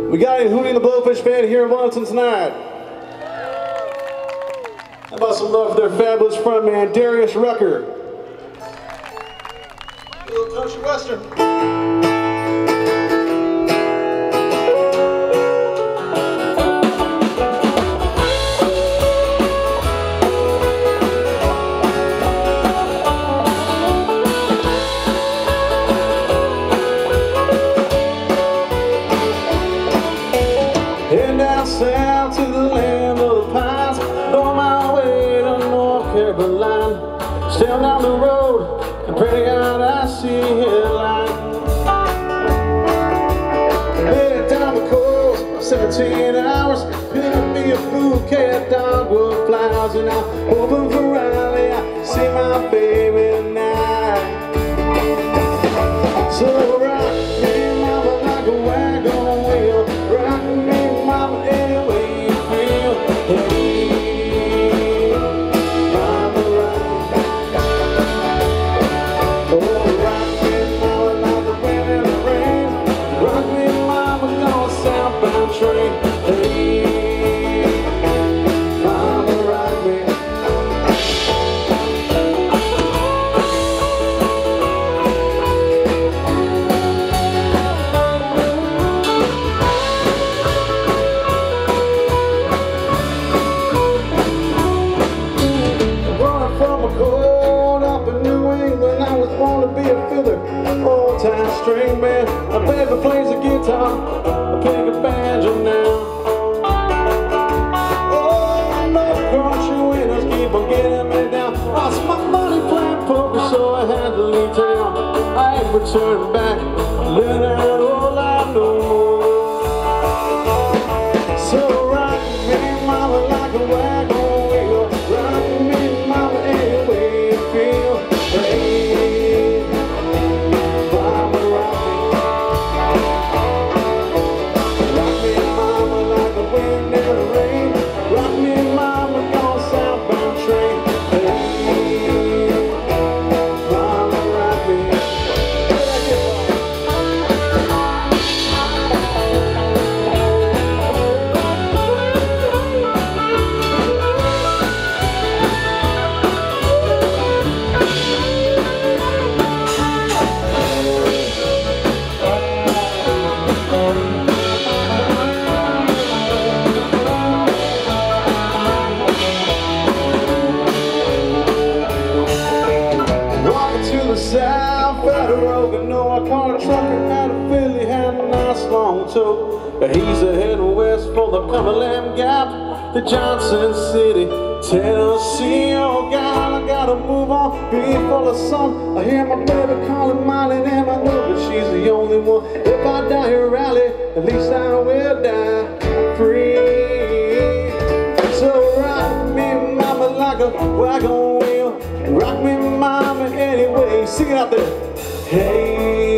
We got a Hootie and the Brofish band here in Wellington tonight. How about some love for their fabulous frontman, Darius Rucker? A little country western. Heading down south to the land of the pines, on my way to North Carolina. Still down the road, and pray to God I see headline. Headed down the coast, 17 hours, picking me a bouquet of dogwood flowers, and I'm hoping for Riley, I see my baby tonight. So rock me, mama, like a wagon wheel, rock me. Old-time string band, a baby plays a guitar, I pick a banjo now. Oh, no country winners keep on getting me down. Lost my money playing poker, so I had to leave town. I ain't returning back, living that old life no more. So rock me, mama, like a wagon wheel. Rock me, mama, any way you feel. South at a road, no, I caught a trucker out of Philly, had a nice long tow. He's heading west for the Cumberland Gap, the Johnson City, Tennessee. Oh God, I gotta move on before the sun. I hear my baby calling my name, and I know that she's the only one. If I die here, rally, at least I will die free. So rock me, mama, like a wagon wheel. Rock me, mama, anyway. Sing it out there. Hey.